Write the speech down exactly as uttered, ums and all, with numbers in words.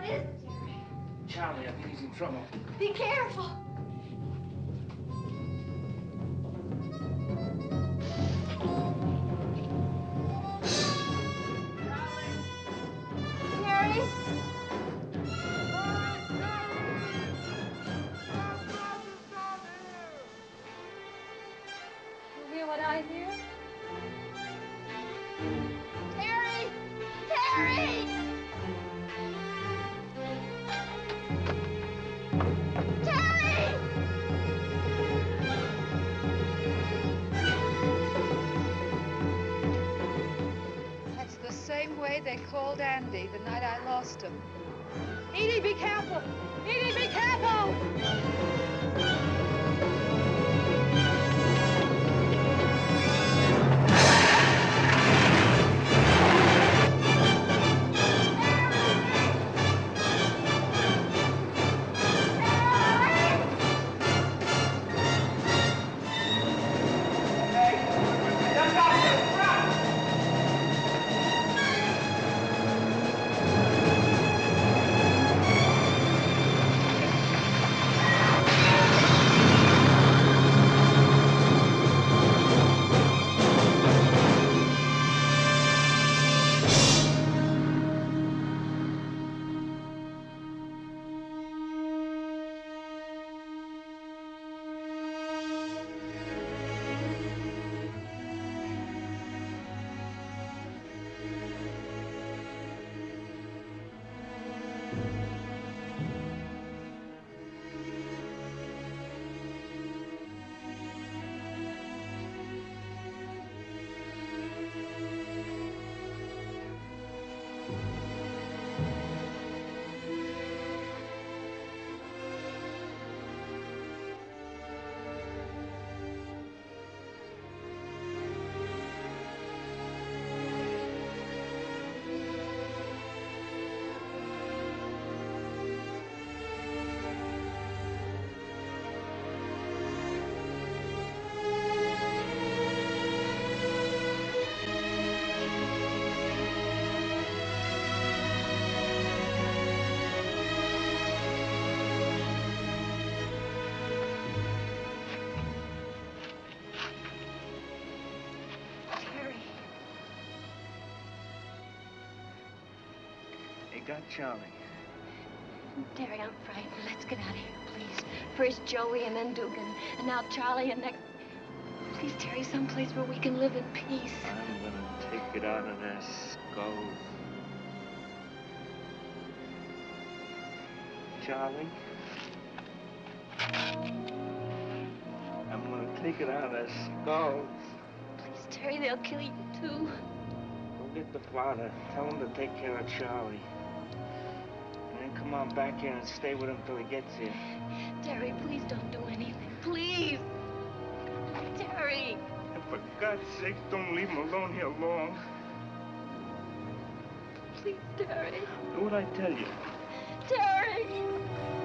What is it, Terry? Charley, I think he's in trouble. Be careful. Terry? You hear what I hear? Terry! Terry! Terry! That's the same way they called Andy the night I lost him. Edie, be careful! Edie, be careful! Got Charley. Terry, I'm frightened. Let's get out of here, please. First Joey and then Dugan, and now Charley and next... Please, Terry, someplace where we can live in peace. I'm gonna take it out of their skulls. Charley? I'm gonna take it out of their skulls. Please, Terry, they'll kill you, too. Go get the father. Tell him to take care of Charley. Come on back here and stay with him till he gets here. Terry, please don't do anything. Please. Terry. And for God's sake, don't leave him alone here long. Please, Terry. Do what I tell you. Terry.